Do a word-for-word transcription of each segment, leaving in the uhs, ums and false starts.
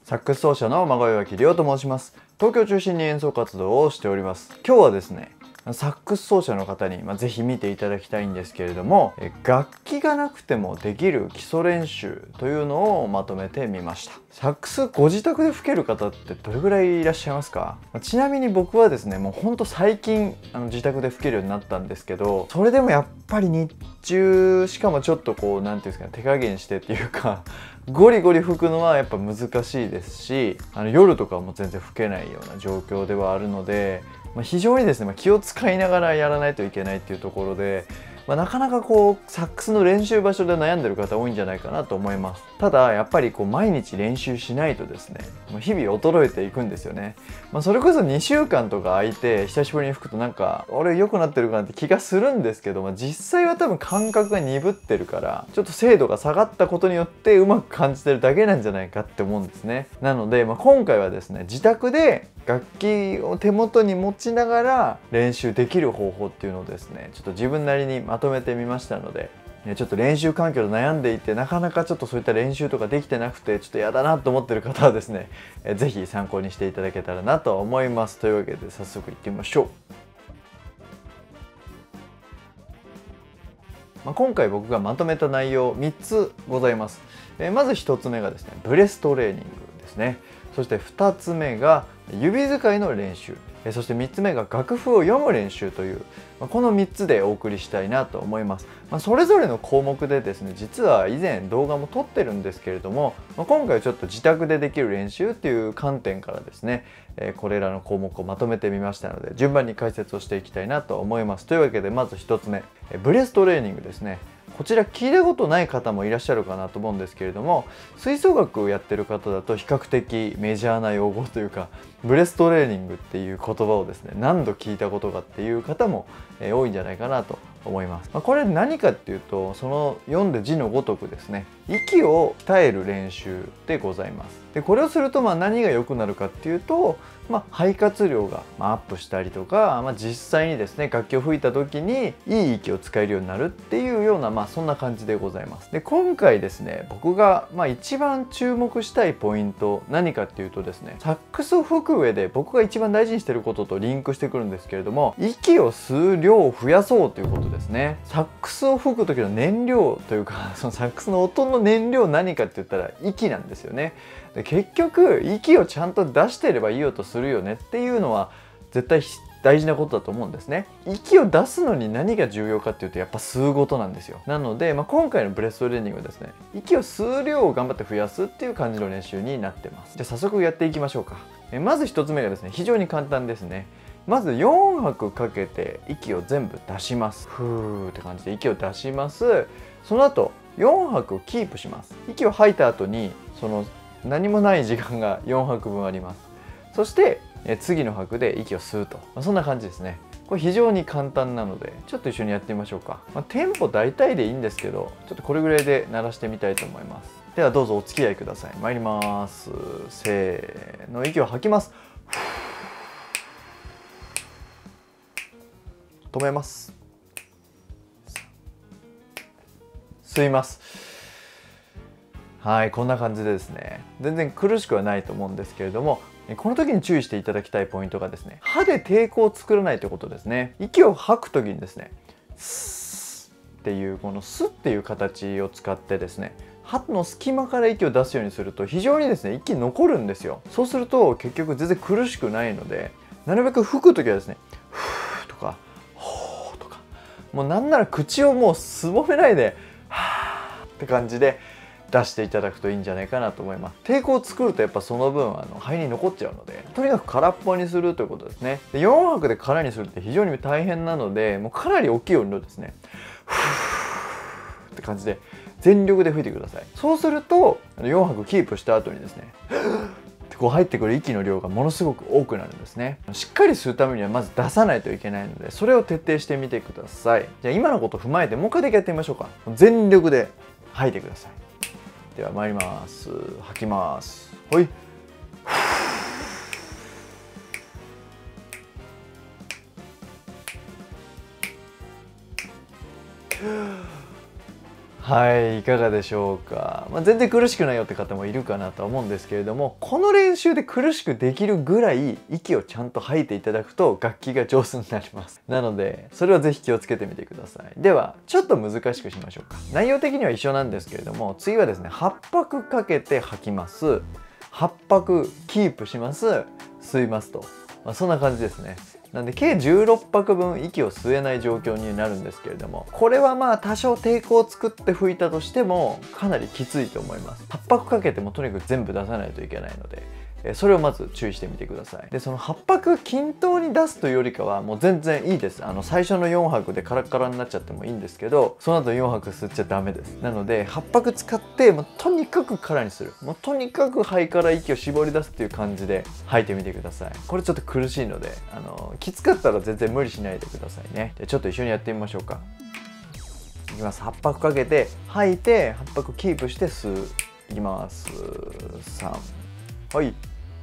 サックス奏者の孫岩木亮と申します。東京を中心に演奏活動をしております。今日はですね、サックス奏者の方に、まあ、ぜひ見ていただきたいんですけれども、楽器がなくてもできる基礎練習というのをまとめてみました。サックスご自宅で吹ける方ってどれぐらいいらっしゃいますか？ちなみに僕はですね、もうほんと最近あの自宅で吹けるようになったんですけど、それでもやっぱり日中、しかもちょっとこう何ていうんですかね、手加減してっていうかゴリゴリ吹くのはやっぱ難しいですし、あの夜とかも全然吹けないような状況ではあるので、まあ、非常にですね、まあ、気を使いながらやらないといけないっていうところで、まあ、なかなかこうサックスの練習場所で悩んでる方多いんじゃないかなと思います。ただやっぱりこう毎日練習しないとですね、もう日々衰えていくんですよね。まあ、それこそにしゅうかんとか空いて久しぶりに吹くとなんか俺良くなってるかなって気がするんですけど、まあ、実際は多分感覚が鈍ってるからちょっと精度が下がったことによってうまく感じてるだけなんじゃないかって思うんですね。なので、まあ、今回はですね、自宅で楽器を手元に持ちながら練習できる方法っていうのをですね、ちょっと自分なりにまとめてみましたので、ちょっと練習環境で悩んでいてなかなかちょっとそういった練習とかできてなくてちょっと嫌だなと思ってる方はですね、是非参考にしていただけたらなと思います。というわけで早速いってみましょう。まあ、今回僕がまとめた内容みっつございます。えー、まずひとつめがですね、ブレストレーニングですね。そしてふたつめが指使いの練習、えー、そしてみっつめが楽譜を読む練習という、まあ、このみっつでお送りしたいなと思います。まあ、それぞれの項目でですね、実は以前動画も撮ってるんですけれども、まあ、今回はちょっと自宅でできる練習っていう観点からですね、えー、これらの項目をまとめてみましたので順番に解説をしていきたいなと思います。というわけでまずひとつめ、えー、ブレストレーニングですね。こちら聞いたことない方もいらっしゃるかなと思うんですけれども、吹奏楽をやってる方だと比較的メジャーな用語というか、ブレストレーニングっていう言葉をですね、何度聞いたことかっていう方も多いんじゃないかなと思います。まあ、これ何かっていうと、その読んで字のごとくですね、息を鍛える練習でございます。でこれをするとまあ何が良くなるかっていうと、まあ、肺活量がアップしたりとか、まあ、実際にですね楽器を吹いた時にいい息を使えるようになるっていうような、まあ、そんな感じでございます。で今回ですね、僕がまあ一番注目したいポイント何かっていうとですね、サックスを吹く上で僕が一番大事にしてることとリンクしてくるんですけれども、息を吸う量を増やそうということですね。サックスを吹く時の燃料というか、そのサックスの音の燃料何かって言ったら息なんですよね。で結局息をちゃんと出してればいい音するよねっていうのは絶対大事なことだと思うんですね。息を出すのに何が重要かっていうとやっぱ吸うことなんですよ。なので、まあ、今回のブレストレーニングはですね、息を吸う量を頑張って増やすっていう感じの練習になってます。じゃあ早速やっていきましょうか。えまずひとつめがですね、非常に簡単ですね。まずよんはくかけて息を全部出します。ふーって感じで息を出します。その後よんはくキープします。息を吐いた後にその何もない時間がよんはくぶんあります。そして次の拍で息を吸うと、まあ、そんな感じですね。これ非常に簡単なのでちょっと一緒にやってみましょうか。まあ、テンポ大体でいいんですけど、ちょっとこれぐらいで鳴らしてみたいと思います。ではどうぞお付き合いください。参ります。せーの、息を吐きます。止めます。吸います。はい、こんな感じでですね、全然苦しくはないと思うんですけれども、この時に注意していただきたいポイントがですね、歯で抵抗を作らないということですね。息を吐く時にですね、スッっていうこのスッっていう形を使ってですね、歯の隙間から息を出すようにすると非常にですね息残るんですよ。そうすると結局全然苦しくないので、なるべく吹く時はですね、フーとかホーとか、もうなんなら口をもうすぼめないではーって感じで出していただくといいんじゃないかなと思います。抵抗を作るとやっぱその分あの肺に残っちゃうので、とにかく空っぽにするということですね。でよんはくで空にするって非常に大変なので、もうかなり大きい音量ですね、ふーって感じで全力で吹いてください。そうするとよんはくキープした後にですねってこう入ってくる息の量がものすごく多くなるんですね。しっかり吸うためにはまず出さないといけないので、それを徹底してみてください。じゃあ今のことを踏まえてもう一回だけやってみましょうか。全力で吐いてください。では参ります。吐きます。ほい。 はい、いかがでしょうか。まあ、全然苦しくないよって方もいるかなとは思うんですけれども、この練習で苦しくできるぐらい息をちゃんと吐いていただくと楽器が上手になります。なのでそれはぜひ気をつけてみてください。ではちょっと難しくしましょうか。内容的には一緒なんですけれども、次はですね、はっぱくかけて吐きます、はっぱくキープします、吸いますと、まあ、そんな感じですね。なんで計じゅうろっぱくぶん息を吸えない状況になるんですけれども、これはまあ多少抵抗を作って吹いたとしてもかなりきついと思います。はっぱくかけてもとにかく全部出さないといけないので、それをまず注意してみてください。でそのはっぱく均等に出すというよりかはもう全然いいです。あの最初のよんはくでカラッカラになっちゃってもいいんですけど、その後よんはく吸っちゃダメです。なのではっぱく使ってもうとにかく空にする、もうとにかく肺から息を絞り出すっていう感じで吐いてみてください。これちょっと苦しいので、あのきつかったら全然無理しないでくださいね。でちょっと一緒にやってみましょうか。いきます。はっぱくかけて吐いて、はっぱくキープして吸う。いきます。さん、はい。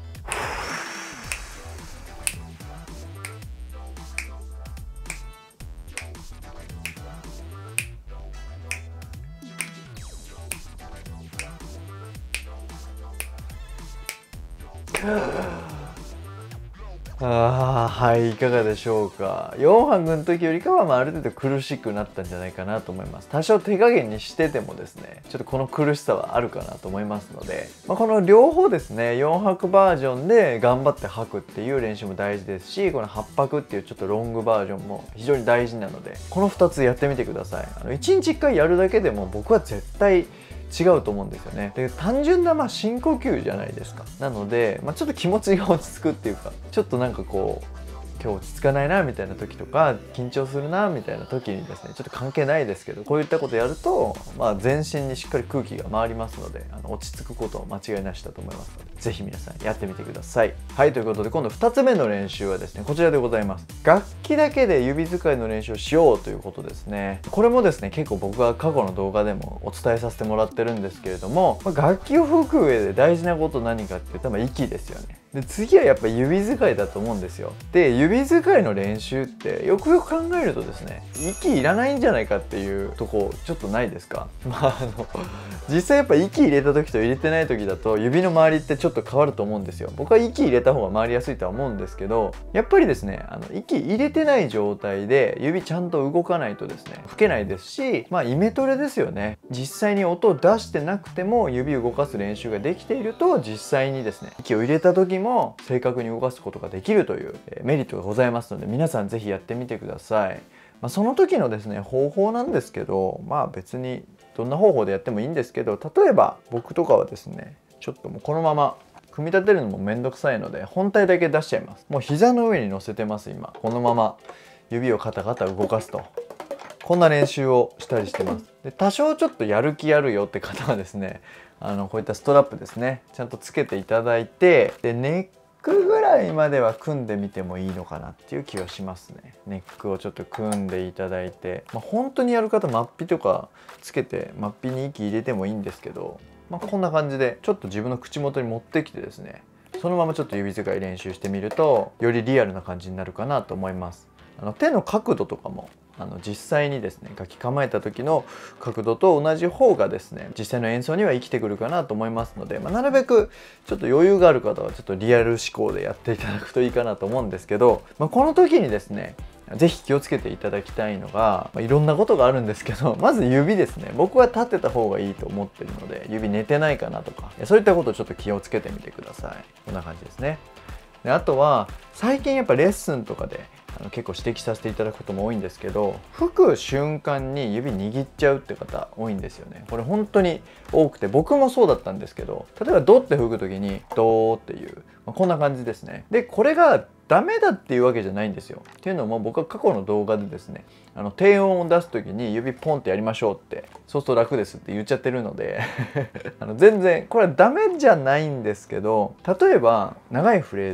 あー、はい、いかがでしょうか。よんはくの時よりかは、まあ、ある程度苦しくなったんじゃないかなと思います。多少手加減にしててもですね、ちょっとこの苦しさはあるかなと思いますので、まあ、この両方ですね、よんはくバージョンで頑張って吐くっていう練習も大事ですし、このはっぱくっていうちょっとロングバージョンも非常に大事なので、このふたつやってみてください。あのいちにちいっかいやるだけでも僕は絶対違うと思うんですよね。で単純なまあ深呼吸じゃないですか。なので、まあ、ちょっと気持ちが落ち着くっていうか、ちょっとなんかこう今日落ち着かないなみたいな時とか、緊張するなみたいな時にですね、ちょっと関係ないですけど、こういったことやると、まあ、全身にしっかり空気が回りますので、あの落ち着くことは間違いなしだと思いますので、ぜひ皆さんやってみてください。はい、ということで今度ふたつめの練習はですね、こちらでございます。楽器だけで指使いの練習をしようということですね。これもですね、結構僕は過去の動画でもお伝えさせてもらってるんですけれども、まあ、楽器を吹く上で大事なこと何かっていうと、まあ、息ですよね。で次はやっぱ指使いだと思うんですよ。で指使いの練習ってよくよく考えるとですね、息いらないんじゃないかっていうとこちょっとないですか？まああの実際やっぱ息入れた時と入れてない時だと指の周りってちょっと変わると思うんですよ。僕は息入れた方が回りやすいとは思うんですけど、やっぱりですね、あの息入れてない状態で指ちゃんと動かないとですね、吹けないですし、まあイメトレですよね。実際に音を出してなくても指を動かす練習ができていると、実際にですね、息を入れた時も正確に動かすことができるというメリットがございますので、皆さんぜひやってみてください。まあ、その時のですね方法なんですけど、まあ別にどんな方法でやってもいいんですけど、例えば僕とかはですね、ちょっともうこのまま組み立てるのもめんどくさいので本体だけ出しちゃいます。もう膝の上に乗せてます。今このまま指をカタカタ動かすと、こんな練習をしたりしてます。で多少ちょっとやる気あるよって方はですね、あのこういったストラップですね、ちゃんとつけていただいて、でネックぐらいまでは組んでみてもいいのかなっていう気がしますね。ネックをちょっと組んでいただいて、まあ、本当にやる方末臂とかつけて末臂に息入れてもいいんですけど、まあ、こんな感じでちょっと自分の口元に持ってきてですね、そのままちょっと指使い練習してみるとよりリアルな感じになるかなと思います。あの手の角度とかもあの実際にですね、楽器構えた時の角度と同じ方がですね、実際の演奏には生きてくるかなと思いますので、まあ、なるべくちょっと余裕がある方はちょっとリアル思考でやっていただくといいかなと思うんですけど、まあ、この時にですね是非気をつけていただきたいのが、まあ、いろんなことがあるんですけど、まず指ですね。僕は立てた方がいいと思ってるので、指寝てないかなとか、そういったことをちょっと気をつけてみてください。こんな感じですね。であとは最近やっぱレッスンとかであの結構指摘させていただくことも多いんですけど、吹く瞬間に指握っちゃうって方多いんですよね。これ本当に多くて、僕もそうだったんですけど、例えばドって吹く時にドーっていう、まあ、こんな感じですね。でこれがダメだっていうわけじゃないんですよ。っていうのも僕は過去の動画でですね、あの低音を出す時に指ポンってやりましょうって、そうすると楽ですって言っちゃってるのであの全然これはダメじゃないんですけど、例えば長いフレーズ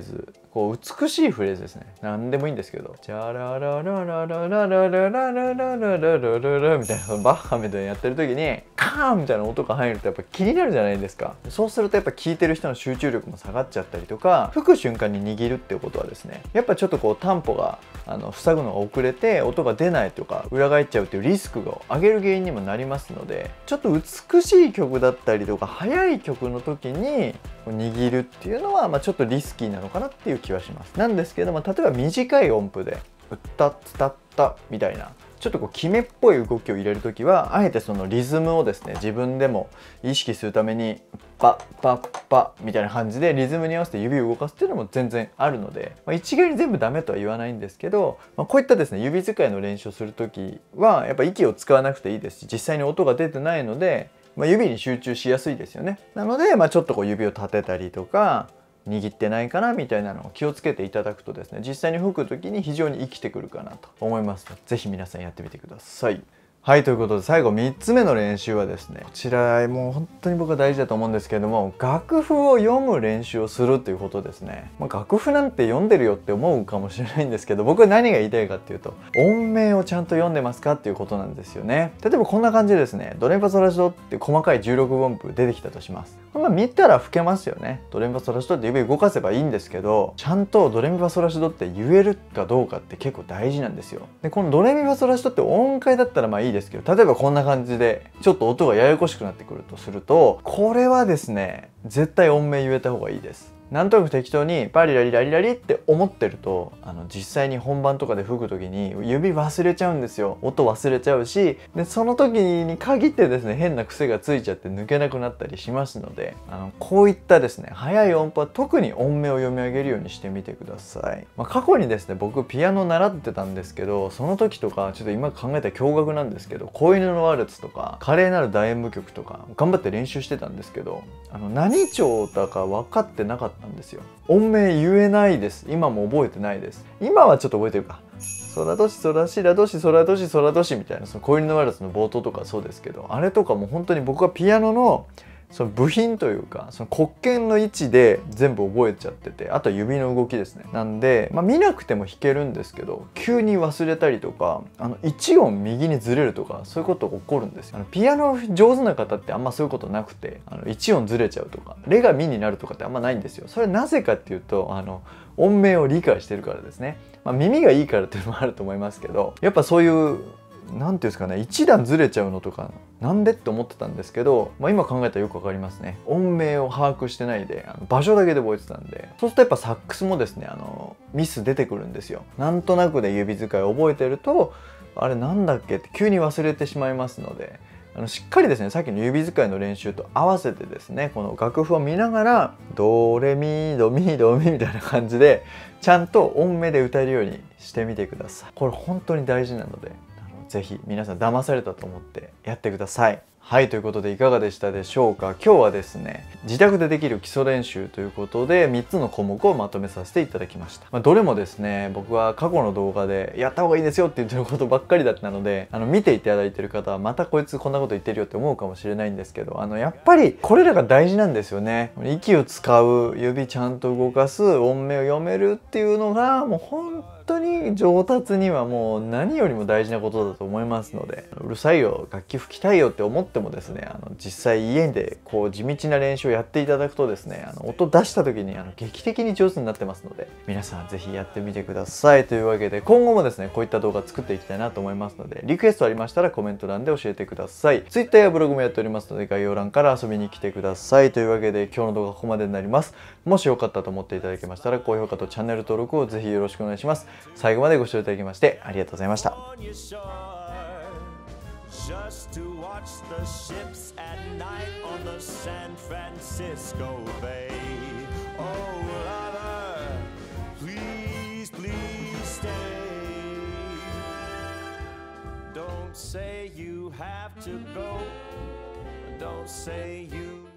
こう美しいフレーズですね。何でもいいんですけど、チャラララララララララララララララみたいなバッハみたいなやってる時にカーンみたいな音が入るとやっぱ気になるじゃないですか。そうするとやっぱ聞いてる人の集中力も下がっちゃったりとか、吹く瞬間に握るっていうことはですね、やっぱちょっとこうタンポがあの塞ぐのが遅れて音が出ないとか裏返っちゃうっていうリスクを上げる原因にもなりますので、ちょっと美しい曲だったりとか速い曲の時に握るっていうのは、まあ、ちょっとリスキーなのかなっていう気はします。なんですけども、例えば短い音符で「うったっつたった」みたいなちょっとこう決めっぽい動きを入れる時は、あえてそのリズムをですね自分でも意識するためにパッパッパッみたいな感じでリズムに合わせて指を動かすっていうのも全然あるので、まあ、一概に全部ダメとは言わないんですけど、まあ、こういったですね指使いの練習をする時はやっぱ息を使わなくていいですし、実際に音が出てないので、まあ、指に集中しやすいですよね。なので、まあ、ちょっとこう指を立てたりとか握ってないかなみたいなのを気をつけていただくとですね、実際に吹く時に非常に生きてくるかなと思いますので、是非皆さんやってみてください。はい、ということで最後みっつめの練習はですね、こちらもう本当に僕は大事だと思うんですけれども、楽譜を読む練習をするということですね。まあ、楽譜なんて読んでるよって思うかもしれないんですけど、僕は何が言いたいかっていうと、音名をちゃんと読んでますかっていうことなんですよね。例えばこんな感じでですね、ドレミファソラシドって細かいじゅうろく音符出てきたとします。まあ見たら吹けますよね。ドレミファソラシドって指動かせばいいんですけど、ちゃんとドレミファソラシドって言えるかどうかって結構大事なんですよ。でこのドレミファソラシドって音階だったらまあいいですけど、例えばこんな感じでちょっと音がややこしくなってくるとすると、これはですね絶対音名言えた方がいいです。なんとなく適当にパリラリラリラリって思ってると、あの実際に本番とかで吹く時に指忘れちゃうんですよ。音忘れちゃうし、でその時に限ってですね変な癖がついちゃって抜けなくなったりしますので、あのこういったですね速い音符は特に音名を読み上げるようにしてみてください。まあ、過去にですね僕ピアノ習ってたんですけど、その時とかちょっと今考えたら驚愕なんですけど、子犬のワルツとか華麗なる大演舞曲とか頑張って練習してたんですけど、あの何調だか分かってなかったなんですよ。音名言えないです。今も覚えてないです。今はちょっと覚えてるか。ソラドシソラシラドシソラドシソラドシみたいな、その子犬のワルツの冒頭とかそうですけど、あれとかも本当に僕はピアノのその部品というかその黒鍵の位置で全部覚えちゃってて、あとは指の動きですね。なんで、まあ、見なくても弾けるんですけど、急に忘れたりとか、あのいち音右にずれるとかそういうことが起こるんですよ。あのピアノ上手な方ってあんまそういうことなくて、あのいち音ずれちゃうとかレがミになるとかってあんまないんですよ。それはなぜかっていうと、あの音名を理解してるからですね。まあ、耳がいいからっていうのもあると思いますけど、やっぱそういう何ていうんですかね、一段ずれちゃうのとかなんでって思ってたんですけど、まあ、今考えたらよくわかりますね。音名を把握してないであの場所だけで覚えてたんで、そうするとやっぱサックスもですねあのミス出てくるんですよ。なんとなくで指使いを覚えてると、あれなんだっけって急に忘れてしまいますので、あのしっかりですねさっきの指使いの練習と合わせてですね、この楽譜を見ながらドレミドミドミみたいな感じでちゃんと音名で歌えるようにしてみてください。これ本当に大事なので、ぜひ皆さん騙されたと思ってやってください。はい、ということでいかがでしたでしょうか。今日はですね自宅でできる基礎練習ということでみっつの項目をまとめさせていただきました。まあ、どれもですね僕は過去の動画でやった方がいいですよって言ってることばっかりだったので、あの見ていただいてる方はまたこいつこんなこと言ってるよって思うかもしれないんですけど、あのやっぱりこれらが大事なんですよね。息を使う、指ちゃんと動かす、音名を読めるっていうのがもう本当に上達にはもう何よりも大事なことだと思いますので、うるさいよ楽器吹きたいよって思ってもですね、あの実際家でこう地道な練習をやっていただくとですね、あの音出した時にあの劇的に上手になってますので、皆さん是非やってみてください。というわけで今後もですねこういった動画作っていきたいなと思いますので、リクエストありましたらコメント欄で教えてください。 Twitter やブログもやっておりますので概要欄から遊びに来てください。というわけで今日の動画はここまでになります。もしよかったと思っていただけましたら高評価とチャンネル登録をぜひよろしくお願いします。最後までご視聴いただきましてありがとうございました。Just to watch the ships at night on the San Francisco Bay. Oh lover, please, please stay. Don't say you have to go. Don't say you